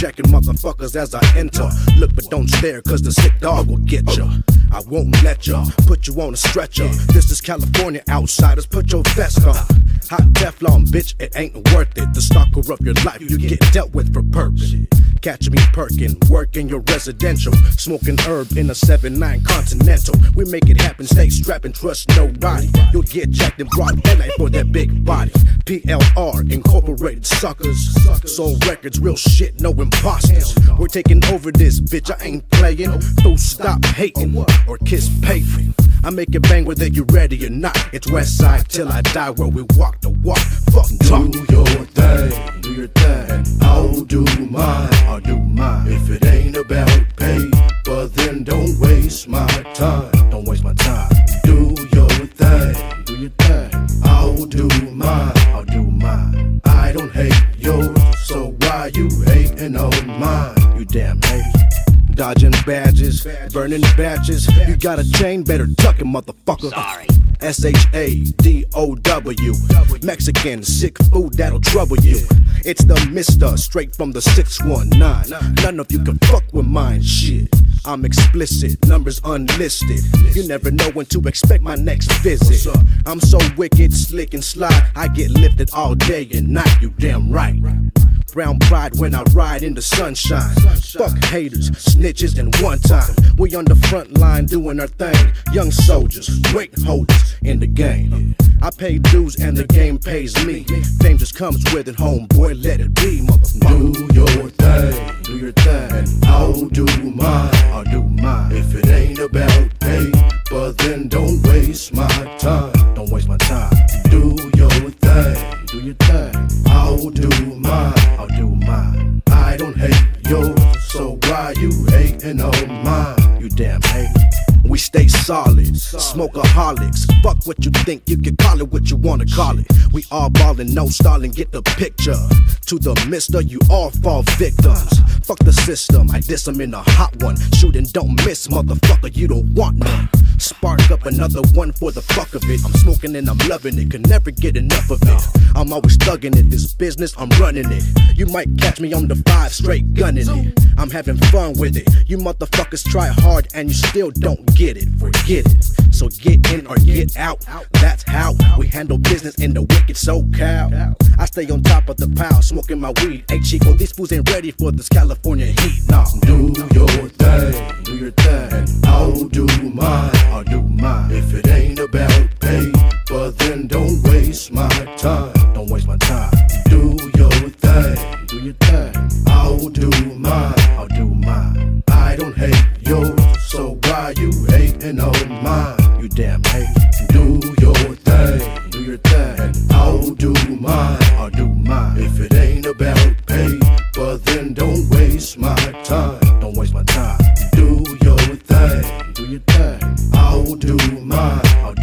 jacking motherfuckers as I enter. Look but don't stare, cause the sick dog will get ya. I won't let ya put you on a stretcher. This is California, outsiders, put your vest on. Hot Teflon, bitch, it ain't worth it. The stalker of your life, you get dealt with for purpose. Catch me perking, working your residential, smoking herb in a 7-9 Continental. We make it happen, stay strapped and trust nobody. You'll get jacked in broad LA for that big body. PLR, Incorporated suckers. Soul records, real shit, no imposters. We're taking over this, bitch, I ain't playing. So stop hating or kiss paving. I make it bang whether you ready or not. It's West Side till I die, where we walk the walk. Fuck talk. Do your thing, do your thing. I'll do mine, I'll do mine. If it ain't about paper, then don't waste my time. Don't waste my time. Do your thing, do your thing. I'll do mine, I'll do mine. I don't hate yours, so why you hating on mine? You damn hate. Dodging badges, burning batches. You got a chain, better tuck it, motherfucker. Sorry. SHADOW, Mexican, sick food that'll trouble you. It's the Mister, straight from the 619. None of you can fuck with mine, shit. I'm explicit, numbers unlisted. You never know when to expect my next visit. I'm so wicked, slick and sly, I get lifted all day and night, you damn right. Brown pride when I ride in the sunshine. Fuck haters, snitches, and one time. We on the front line doing our thing. Young soldiers, weight holders in the game. I pay dues and the game pays me. Fame just comes with it, homeboy, let it be, motherfucker. Do your thing, do your thing. I'll do mine, I'll do mine. If it ain't about paper, then don't waste my time. Don't waste my time. Do your thing, do your thing. I'll do mine, I'll do mine. I don't hate yours, so why you hating on mine? You damn hate. We stay solid, smokeaholics. Fuck what you think, you can call it what you wanna call it. We all ballin', no stalling, get the picture. To the mister, you all fall victims. Fuck the system, I diss 'em in a hot one. Shoot and don't miss, motherfucker, you don't want none. Spark up another one for the fuck of it. I'm smoking and I'm loving it, can never get enough of it. I'm always thugging it, this business, I'm running it. You might catch me on the 5 straight gunning it. I'm having fun with it. You motherfuckers try hard and you still don't get it. Forget it. So get in or get out. That's how we handle business in the wicked SoCal. I stay on top of the pile, smoking my weed. Hey Chico, these fools ain't ready for this California heat. Nah. Do your thing, do your thing. I'll do mine, I'll do mine. If it ain't about paper, then don't waste my time. Don't waste my time. Do your thing, do your thing. I'll do mine, I'll do mine. I don't hate yours, so why you hating on mine? You damn hate. Do your thing, do your thing. I'll do mine, I'll do mine. If it ain't about paper, then don't waste my time. Don't waste my time. Do your thing, do your thing. I'll do mine, I'll do